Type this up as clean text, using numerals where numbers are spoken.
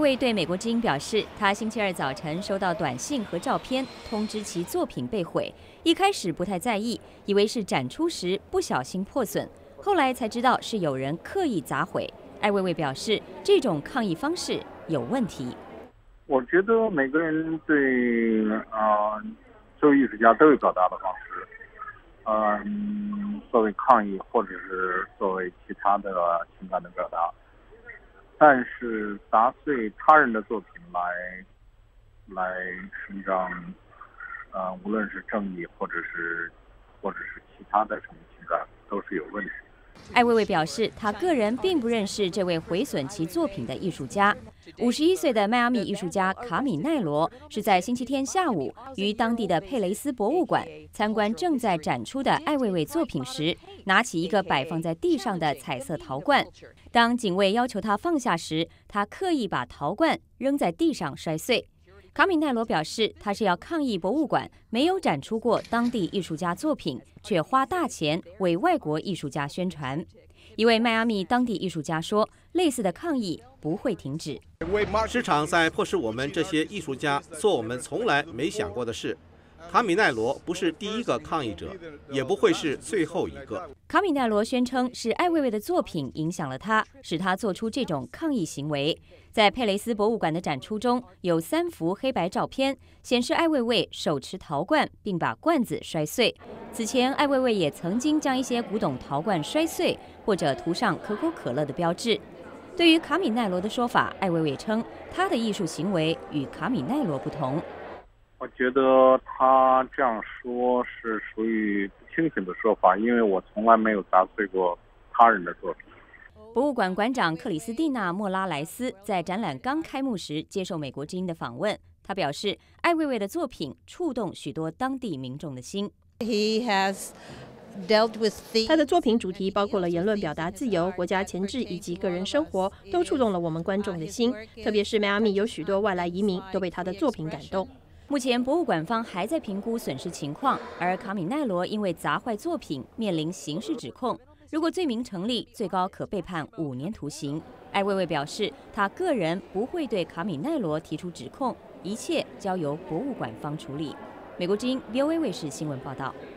薇对美国之音表示，他星期二早晨收到短信和照片，通知其作品被毁。一开始不太在意，以为是展出时不小心破损，后来才知道是有人刻意砸毁。艾薇薇表示，这种抗议方式有问题。 我觉得每个人对作为艺术家都有表达的方式，作为抗议或者是作为其他的情感的表达。但是砸碎他人的作品来伸张，无论是正义或者是其他的什么情感，都是有问题。 艾薇薇表示，他个人并不认识这位毁损其作品的艺术家。51岁的迈阿密艺术家卡米奈罗是在星期天下午于当地的佩雷斯博物馆参观正在展出的艾薇薇作品时，拿起一个摆放在地上的彩色陶罐。当警卫要求他放下时，他刻意把陶罐扔在地上摔碎。卡米奈罗表示，他是要抗议博物馆没有展出过当地艺术家作品，却花大钱为外国艺术家宣传。一位迈阿密当地艺术家说，类似的抗议不会停止。 市场在迫使我们这些艺术家做我们从来没想过的事。卡米奈罗不是第一个抗议者，也不会是最后一个。 卡米奈罗宣称是艾薇薇的作品影响了他，使他做出这种抗议行为。在佩雷斯博物馆的展出中，有3幅黑白照片，显示艾薇薇手持陶罐，并把罐子摔碎。此前，艾薇薇也曾经将一些古董陶罐摔碎，或者涂上可口可乐的标志。对于卡米奈罗的说法，艾薇薇称他的艺术行为与卡米奈罗不同。 我觉得他这样说是属于不清醒的说法，因为我从来没有砸碎过他人的作品。 博物馆馆长克里斯蒂娜·莫拉莱斯在展览刚开幕时接受美国之音的访问，他表示，艾薇薇的作品触动许多当地民众的心。 他的作品主题包括了言论表达自由、国家前置以及个人生活，都触动了我们观众的心。特别是迈阿密有许多外来移民都被他的作品感动。 目前博物馆方还在评估损失情况，而卡米奈罗因为砸坏作品面临刑事指控，如果罪名成立，最高可被判5年徒刑。艾薇薇表示，他个人不会对卡米奈罗提出指控，一切交由博物馆方处理。美国之音 VOA 卫视新闻报道。